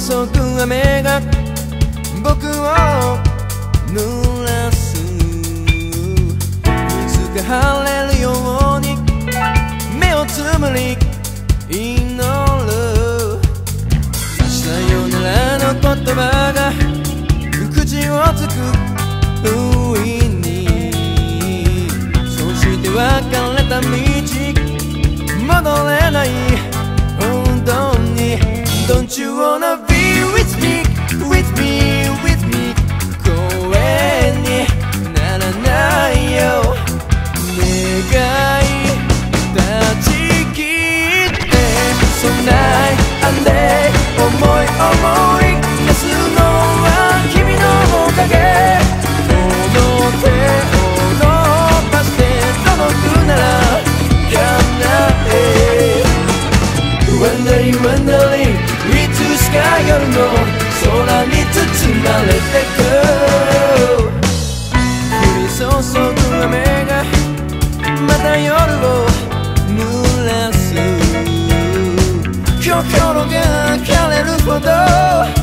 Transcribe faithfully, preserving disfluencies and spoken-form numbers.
く雨が僕を濡らす。いつか晴れるように目をつむり祈る。さよならの言葉が口をつく不意に、そして別れた道戻れない本当に。 Don't you wanna be with me, with me, with me 公園にならないよ。願い断ち切って So night and day 思い思い消すのは君のおかげ。この手を伸ばして届くなら叶え Wondering, wondering いつしか夜の空に包まれてく。降り注ぐ雨がまた夜を濡らす。心が枯れるほど